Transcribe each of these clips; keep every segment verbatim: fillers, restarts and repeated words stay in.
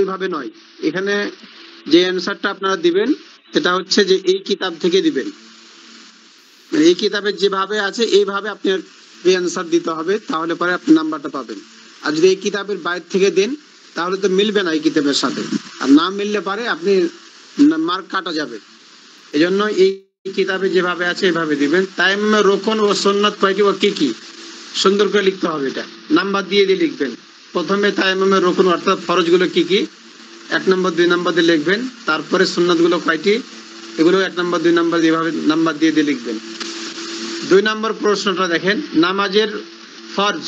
এইভাবে নয়, এখানে যে অ্যান্সারটা আপনারা দিবেন সেটা হচ্ছে যে এই কিতাব থেকে দিবেন, মানে এই কিতাবের যেভাবে আছে এইভাবে আপনার অ্যান্সার দিতে হবে, তাহলে পরে আপনি নাম্বারটা পাবেন। আর যদি এই কিতাবের বাইরে থেকে দেন তাহলে তো মিলবে না এই কিতাবের সাথে, আর না মিললে পারে আপনি মার্ক কাটা যাবে। এই জন্য এই কিতাবে যেভাবে আছে এভাবে দিবেন। তায়াম্মুমের রুকন ও সুন্নাত কয়টি ও কি কি সুন্দর করে লিখতে হবে, এটা নাম্বার দিয়ে দিয়ে লিখবেন। প্রথমে তায়াম্মুমের রুকন অর্থাৎ ফরজগুলো কি কি এক নম্বর দুই নম্বর দিয়ে লিখবেন, তারপরে সুন্নাতগুলো কয়টি এগুলো এক নম্বর দুই নম্বর যেভাবে নাম্বার দিয়ে দিয়ে লিখবেন। দুই নম্বর প্রশ্নটা দেখেন, নামাজের ফরজ,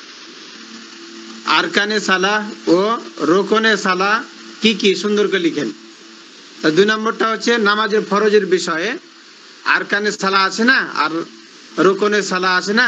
আরকানে সালাহ ও রোকনে সালাহ কি কি সুন্দর করে লিখেন। দুই নম্বরটা হচ্ছে নামাজের ফরজের বিষয়ে আরকানে সালাহ আছে না আর রোকনে সালাহ আছে না,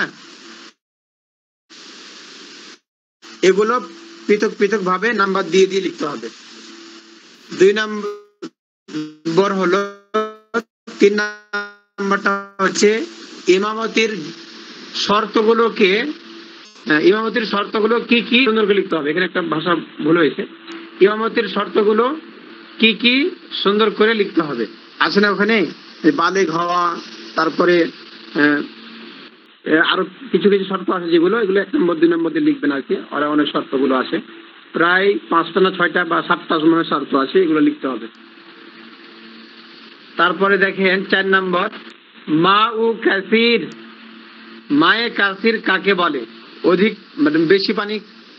এগুলো পৃথক পৃথক ভাবে নাম্বার দিয়ে দিয়ে লিখতে হবে। দুই নম্বর হলো, তিন নম্বরটা হচ্ছে ইমামতির শর্তগুলোকে, ইমামতির শর্তগুলো কি কি সুন্দর করে লিখতে হবে। এখানে একটা ভাষা ভুল হয়েছে, ইমামতির শর্তগুলো কি কি সুন্দর করে লিখতে হবে। আছে না ওখানে বালেগ হওয়া, তারপরে আরো কিছু কিছু শর্ত আছে যেগুলো, এগুলো এক নম্বর দুই নম্বর দিয়ে লিখবেন আর কি। আর অনেক শর্তগুলো আছে, প্রায় পাঁচটা না ছয়টা বা সাতটা সময় শর্ত আছে, এগুলো লিখতে হবে। তারপরে দেখেন চার নম্বর, মা উ কাসির, মায়ে কাসির কাকে বলে, অধিক মানে বেশি পানি,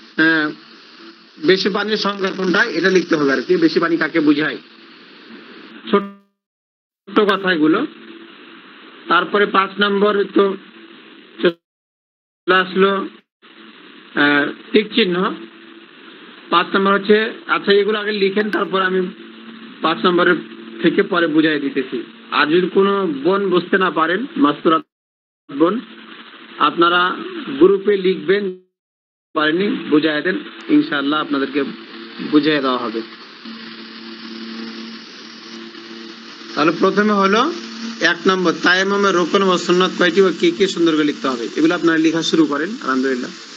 বেশি পানির সংখ্যা কোনটা এটা লিখতে হবে আর কি, বেশি পানি কাকে বোঝায়, ছোট্ট কথা এগুলো। তারপরে পাঁচ নম্বর তো চলে আসলো টিক চিহ্ন। পাঁচ নম্বর হচ্ছে, আচ্ছা এগুলো আগে লিখেন, তারপর আমি পাঁচ নম্বরের থেকে পরে বুঝাই দিতেছি। আর যদি কোনো বোন বুঝতে না পারেন, মাস্তুরাত বোন, আপনারা গ্রুপে লিখবেন, পারেননি বুঝাই দেন, ইনশাআল্লাহ আপনাদেরকে বুঝিয়ে দেওয়া হবে। তাহলে প্রথমে হলো এক নম্বর, তায়াম্মুমের রুকন ও সুন্নাত কয়টি ও কি কি সুন্দর করে লিখতে হবে, এগুলো আপনারা লেখা শুরু করেন। আলহামদুলিল্লাহ।